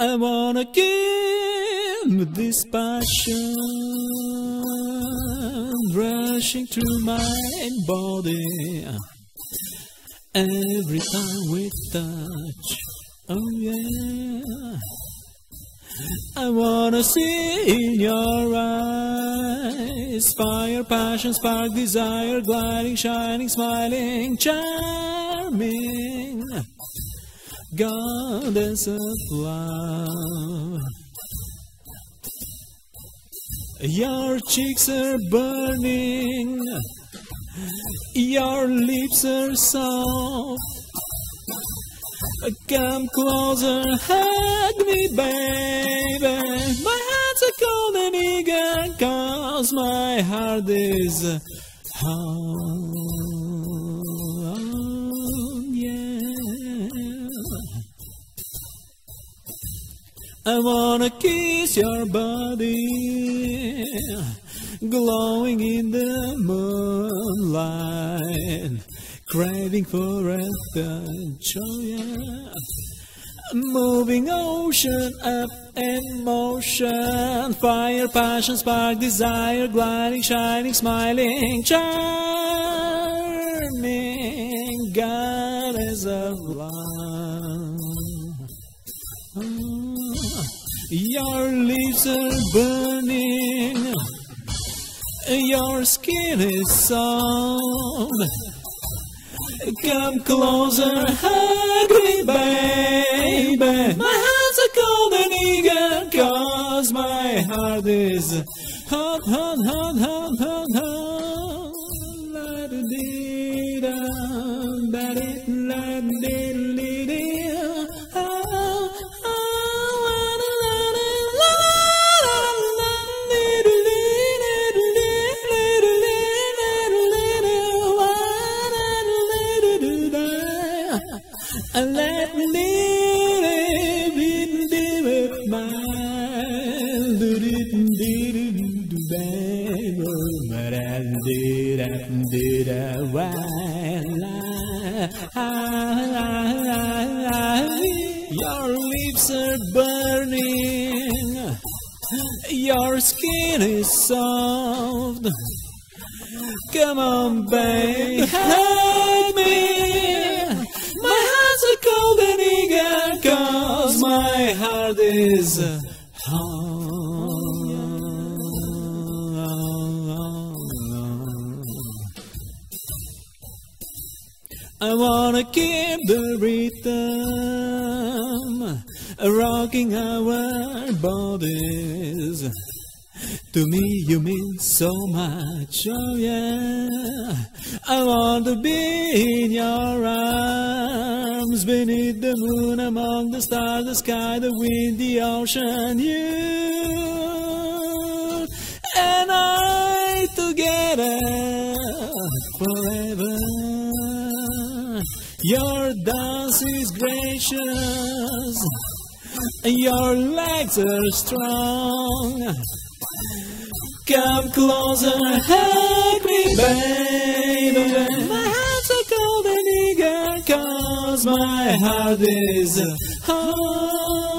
I wanna give this passion rushing through my body every time we touch. Oh yeah, I wanna see in your eyes fire, passion, spark, desire, gliding, shining, smiling, charming, goddess of love. Your cheeks are burning, your lips are soft. Come closer, hug me, baby. My hands are cold and eager, 'cause my heart is home. Yeah, I wanna kiss your body, glowing in the moonlight, craving for a touch, oh yeah. Moving ocean up in motion, fire, passion, spark, desire, gliding, shining, smiling, charming, goddess of love. Your lips are burning, your skin is soft. Come closer, hug me, baby. My hands are cold and eager, 'cause my heart is hot, hot, hot, hot, hot, hot. La-da-dee-da, ba-dee-la-dee-dee-dee. Let me live with my your lips are burning, your skin is soft. Come on, babe, hug me. My hands are cold and eager, 'cause my heart is home. I wanna keep the rhythm, rocking our bodies. To me you mean so much, oh yeah. I want to be in your arms, beneath the moon, among the stars, the sky, the wind, the ocean. You and I together forever. Your dance is gracious, your legs are strong. Come closer, hug me, baby. My hands are cold and eager, 'cause my heart is hot.